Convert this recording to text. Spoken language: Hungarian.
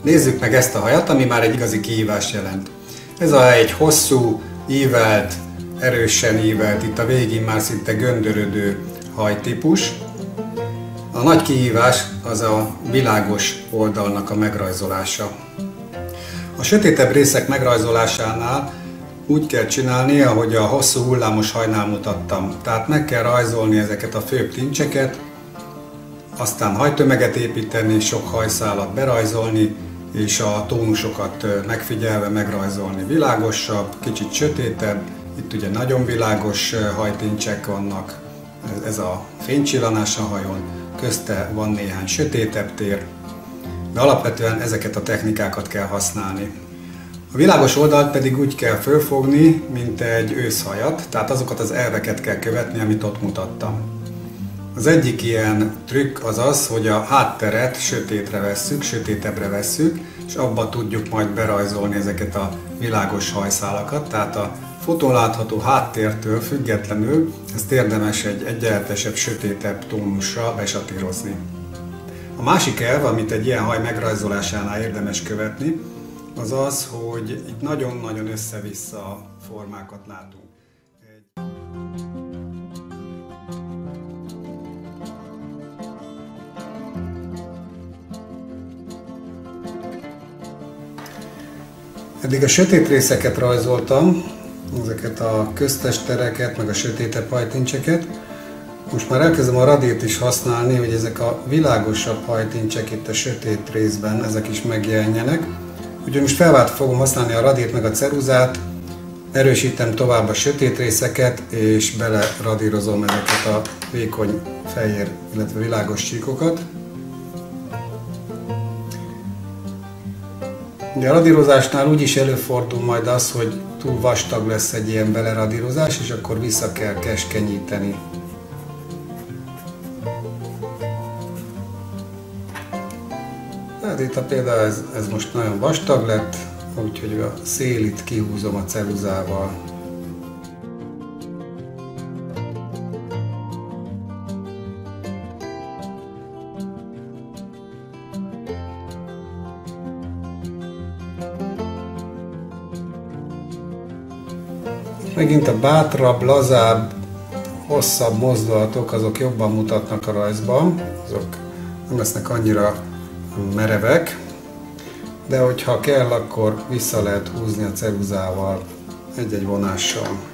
Nézzük meg ezt a hajat, ami már egy igazi kihívást jelent. Ez a haj egy hosszú, ívelt, erősen ívelt, itt a végén már szinte göndörödő hajtípus. A nagy kihívás az a világos oldalnak a megrajzolása. A sötétebb részek megrajzolásánál úgy kell csinálni, ahogy a hosszú hullámos hajnál mutattam. Tehát meg kell rajzolni ezeket a főbb tincseket, aztán hajtömeget építeni, sok hajszálat berajzolni, és a tónusokat megfigyelve megrajzolni. Világosabb, kicsit sötétebb, itt ugye nagyon világos hajtincsek vannak, ez a fénycsillanás a hajón, közte van néhány sötétebb tér, de alapvetően ezeket a technikákat kell használni. A világos oldalt pedig úgy kell fölfogni, mint egy őszhajat, tehát azokat az elveket kell követni, amit ott mutattam. Az egyik ilyen trükk az az, hogy a hátteret sötétre vesszük, sötétebbre vesszük, és abba tudjuk majd berajzolni ezeket a világos hajszálakat, tehát a fotón látható háttértől függetlenül ezt érdemes egy egyenletesebb, sötétebb tónusra besatírozni. A másik elv, amit egy ilyen haj megrajzolásánál érdemes követni, az az, hogy itt nagyon-nagyon össze-vissza formákat látunk. Eddig a sötét részeket rajzoltam, ezeket a köztes tereket, meg a sötétebb hajtincseket. Most már elkezdem a radírt is használni, hogy ezek a világosabb hajtincsek itt a sötét részben, ezek is megjelenjenek. Úgyhogy most felváltva fogom használni a radírt meg a ceruzát, erősítem tovább a sötét részeket, és bele radírozom ezeket a vékony fehér, illetve világos csíkokat. Ugye a radírozásnál úgyis előfordul majd az, hogy túl vastag lesz egy ilyen beleradírozás, és akkor vissza kell keskenyíteni. Tehát itt például ez most nagyon vastag lett, úgyhogy a szélit kihúzom a ceruzával. Megint a bátrabb, lazább, hosszabb mozdulatok, azok jobban mutatnak a rajzban, azok nem lesznek annyira merevek, de hogyha kell, akkor vissza lehet húzni a ceruzával egy-egy vonással.